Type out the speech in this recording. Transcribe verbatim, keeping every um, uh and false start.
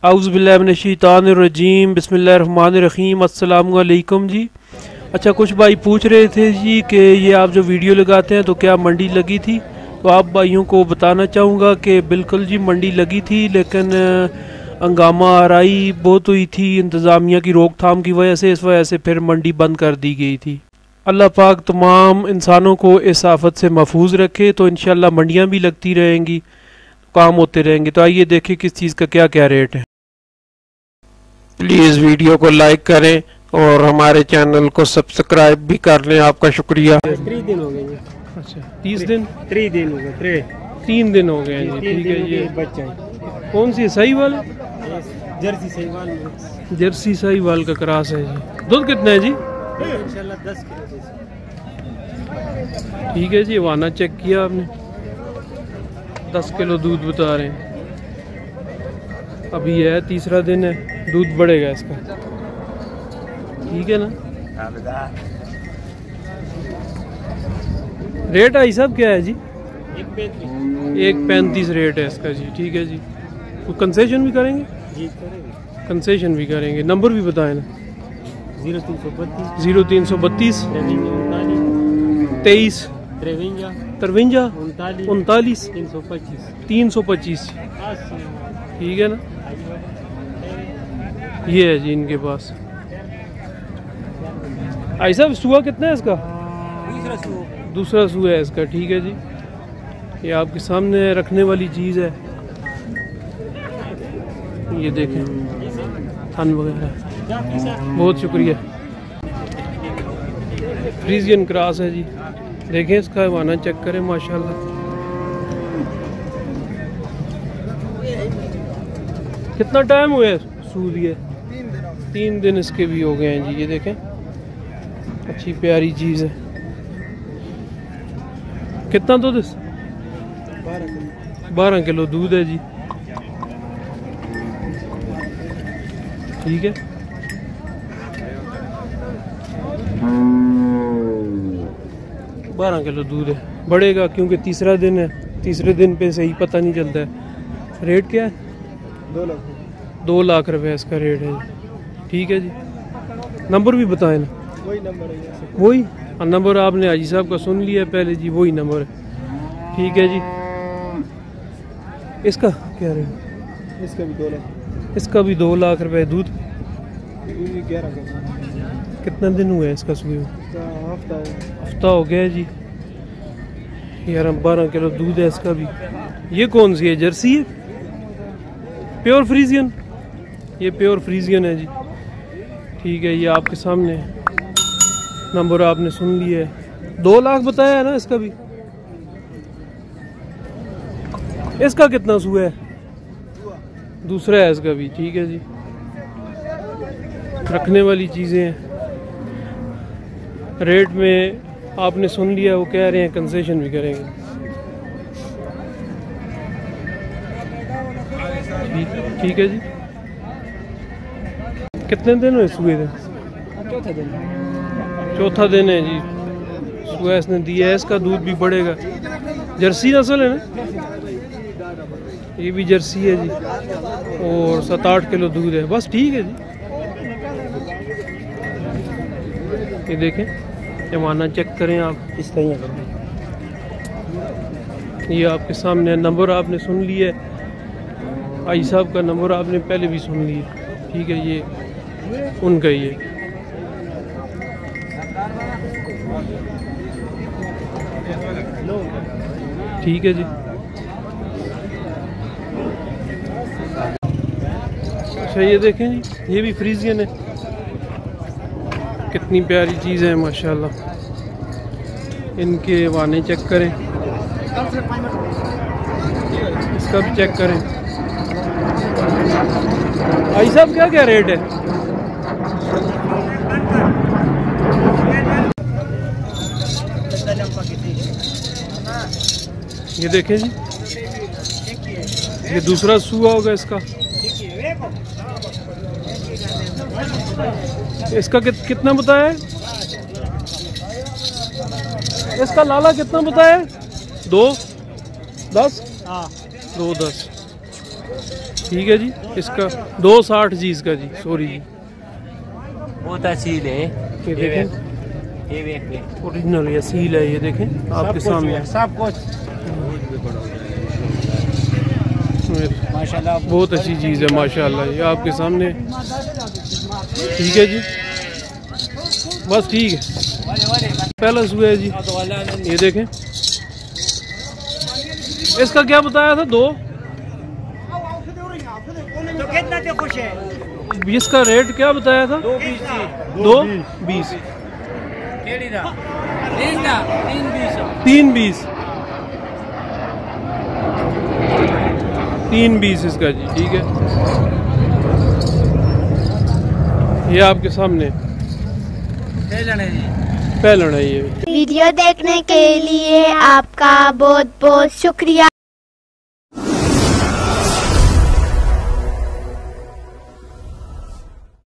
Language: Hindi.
औज़ुबिल्लाहिमिनश्शैतानिर्रजीम बिस्मिल्लाहिर्रहमानिर्रहीम अस्सलामु अलैकुम जी। अच्छा, कुछ भाई पूछ रहे थे जी कि ये आप जो वीडियो लगाते हैं तो क्या मंडी लगी थी? तो आप भाइयों को बताना चाहूँगा कि बिल्कुल जी मंडी लगी थी, लेकिन हंगामा आराई बहुत हुई थी इंतज़ामिया की रोकथाम की वजह से। इस वजह से फिर मंडी बंद कर दी गई थी। अल्लाह पाक तमाम इंसानों को इस आफत से महफूज रखे। तो इंशाल्लाह मंडियाँ भी लगती रहेंगी, काम होते रहेंगे। तो आइए देखें किस चीज़ का क्या क्या रेट है। प्लीज़ वीडियो को लाइक करें और हमारे चैनल को सब्सक्राइब भी कर लें। आपका शुक्रिया। तीस दिन हो गए। अच्छा, तीस दिन तीन दिन हो गए तीन दिन हो गए जी। ठीक है। ये बच्चा कौन सी सही वाले? जर्सी सहीवाल जर्सी साहिवाल का क्रॉस है जी। दूध कितना है जी? इंशाल्लाह दस किलो। ठीक है जी, वाना चेक किया आपने, दस किलो दूध बता रहे हैं। अभी है तीसरा दिन है, दूध बढ़ेगा इसका। ठीक है ना। रेट आई साहब क्या है जी? एक पैंतीस एक पैंतीस रेट है इसका जी। ठीक है जी। तो कंसेशन भी करेंगे? जी करेंगे। कंसेशन भी करेंगे। नंबर भी बताएं ना। जीरो तीन सौ बत्तीस जीरो तीन सौ बत्तीस तेईस तिरवंजा तरवंजा उनतालीस उनतालीस तीन सौ पच्चीस तीन सौ पच्चीस। ठीक है ना। ये है जी इनके पास। आई साहब सुआ कितना है इसका? दूसरा सू दूसरा सुआ है इसका। ठीक है जी। ये आपके सामने रखने वाली चीज़ है। ये देखें थन वगैरह। बहुत शुक्रिया। फ्रीजियन क्रॉस है जी। देखें इसका वाना चेक करें, माशाल्लाह। कितना टाइम हुआ है सूद? ये तीन दिन इसके भी हो गए हैं जी। ये देखें अच्छी प्यारी चीज़ है। कितना दूध? बारह किलो दूध है जी। ठीक है। बारह किलो दूध है, बढ़ेगा क्योंकि तीसरा दिन है। तीसरे दिन पे सही पता नहीं चलता है। रेट क्या है? दो लाख दो लाख रुपए इसका रेट है जी। ठीक है जी। नंबर भी बताएं ना। वही नंबर है। वही नंबर आपने हाजी साहब का सुन लिया पहले जी, वही नंबर है। ठीक है जी। इसका क्या रेट? इसका भी दो लाख इसका भी दो लाख रुपए दूध। ग्यारह कितना दिन हुआ है इसका सुबह? हफ्ता हफ्ता हो गया जी। यार बारह किलो दूध है इसका भी। ये कौन सी है? जर्सी है? Pure Friesian? ये प्योर फ्रीजियन है जी। ठीक है। ये आपके सामने नंबर आपने सुन लिया है। दो लाख बताया है ना इसका भी। इसका कितना सुआ है? दूसरा है इसका भी। ठीक है जी। रखने वाली चीज़ें हैं। रेट में आपने सुन लिया, वो कह रहे हैं कंसेशन भी करेंगे। ठीक ठीक है जी। कितने दिन हुए सुए दिन? चौथा दिन चौथा दिन है जी। सुबह इसने दिया है, इसका दूध भी बढ़ेगा। जर्सी नस्ल है ना? ये भी जर्सी है जी। और सात आठ किलो दूध है बस। ठीक है जी। ये देखें, जमाना चेक करें आप। इस तरह ये आपके सामने नंबर आपने सुन लिया है। आई साहब का नंबर आपने पहले भी सुन लिया। ठीक है। ये उनका ही है। ठीक है जी। अच्छा, ये देखें जी, ये भी फ्रीजियन है। कितनी प्यारी चीज़ है माशाल्लाह। इनके वाने चेक करें, इसका भी चेक करें। भाई साहब क्या क्या रेट है? ये देखें जी, ये दूसरा सुआ होगा इसका। इसका कि, कितना बताया? इसका लाला कितना बताया? दो दस। हाँ दो दस। ठीक है जी। इसका दो साठ जी इसका जी, सॉरी जी। बहुत अच्छी है ये देखें ये देखें ओरिजिनल ये सील है, ये देखें आपके सामने सब कुछ माशाल्लाह बहुत अच्छी चीज़ है माशाल्लाह, ये आपके सामने। ठीक है जी, बस ठीक है। पैलेस हुआ है जी, ये देखें। इसका क्या बताया था? दो तो कितना ते खुश है? इसका रेट क्या बताया था? दो बीस दो बीस केड़ी दा तीन दा तीन बीस तीन बीस तीन बीस इसका जी। ठीक है, ये आपके सामने पहलण है जी। पहलण है ये। वीडियो देखने के लिए आपका बहुत बहुत शुक्रिया।